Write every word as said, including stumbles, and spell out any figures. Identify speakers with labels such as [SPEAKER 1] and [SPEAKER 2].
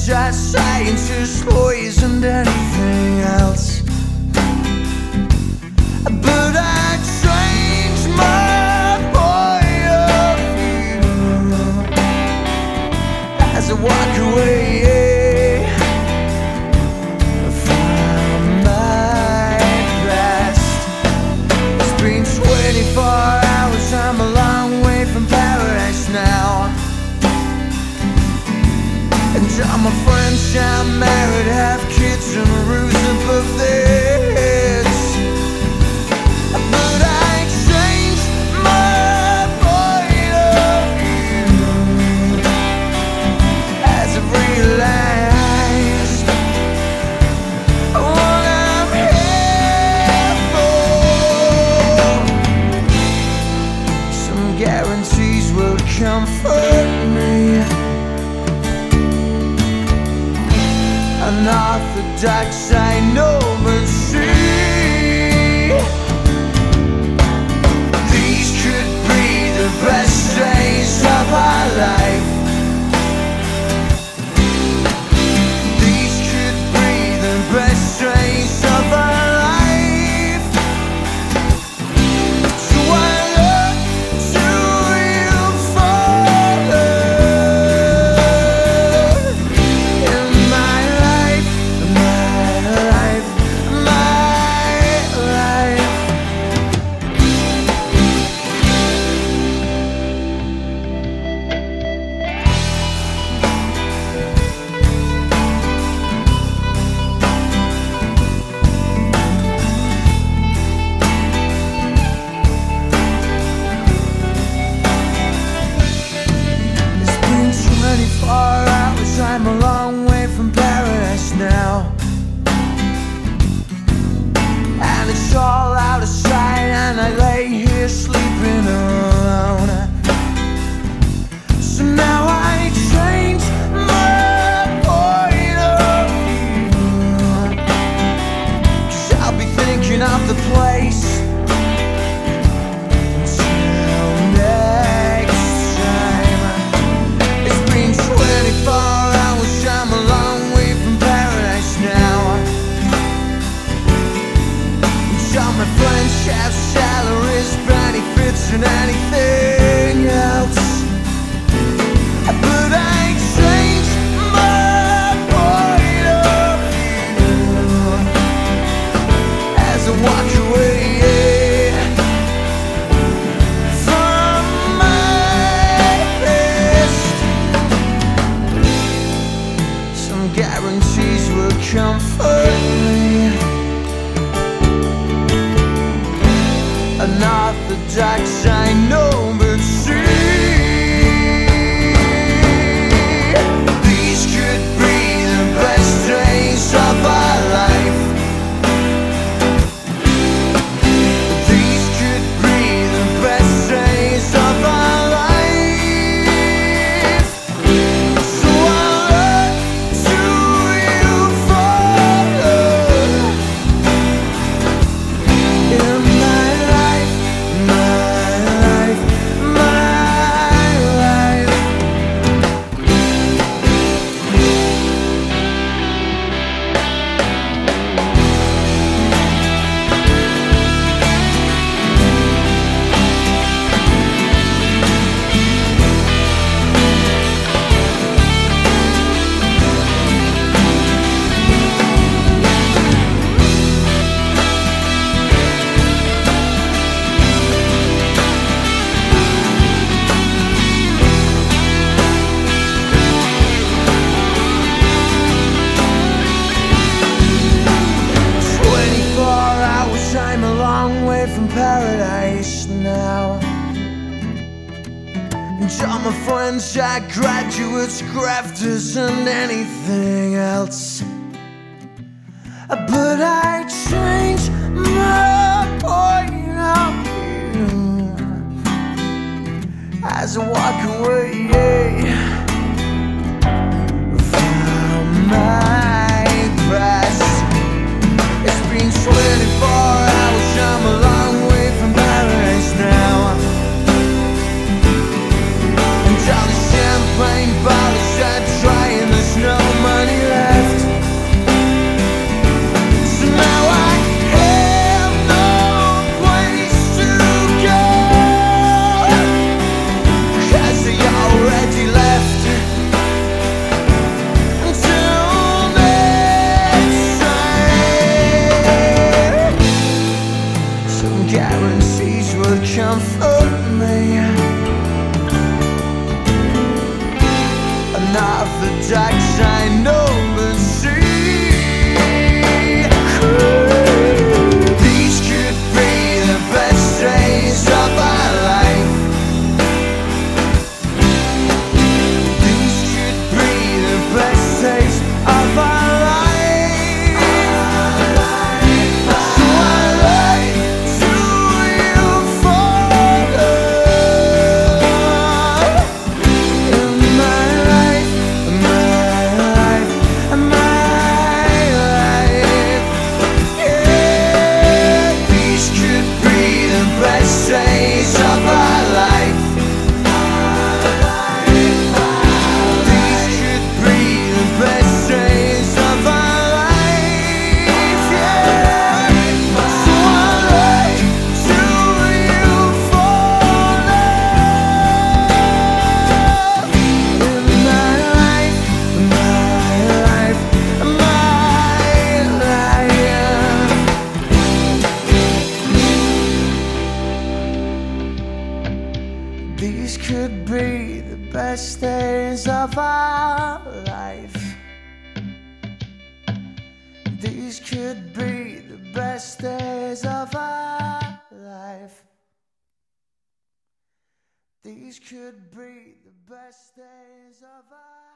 [SPEAKER 1] friends are scientists, lawyers and anything else. But I changed my point of view as I walk away from my past. It's been twenty-four hours, I'm a long way from paradise now. And all my friends are married, have kids and roofs above their heads. But I changed my point of view as I realized what I'm here for. Some guarantees will comfort me. Unorthodox, I know, but see, these could be the best days of our life. These could be the best days of our life. So I look to you for love in my life, my life, my life. It's been twenty-four hours, I'm a long way from paradise now. And it's all out of sight, and I lay here sleeping alone. So now I change my point of view, 'cause I'll be thinking of the place until next time. It's been twenty-four hours, I'm a long way from paradise now. All my friends have salaries, benefits and anything else. But I changed my point of view as I walk away from my past. Some guarantees will comfort me. Unorthodox, I know, but see, these could be the best days of our life. These could be the best days of our life. So I look to you for love in my life, my life, my life. twenty-four hours, I'm a long way from paradise now. And all my friends are graduates, grafters and anything else. But I changed my point of view as I walk away from my past. It's been twenty-four hours, I'm a long way from paradise now. And all the champagne bottles are dry and there's no money. guarantees would comfort me. Not the dikes I know but see. These could be the best days of our life. These could be the best days of our life. So I like to you for love in my life, my life, my life. Yeah, these could be the best days of our life. These could be the best days of our life. Yeah, so I like to you for love in my life, my life, my life. These could be the best days of our life. These could be the best days of our life. These could be the best days of our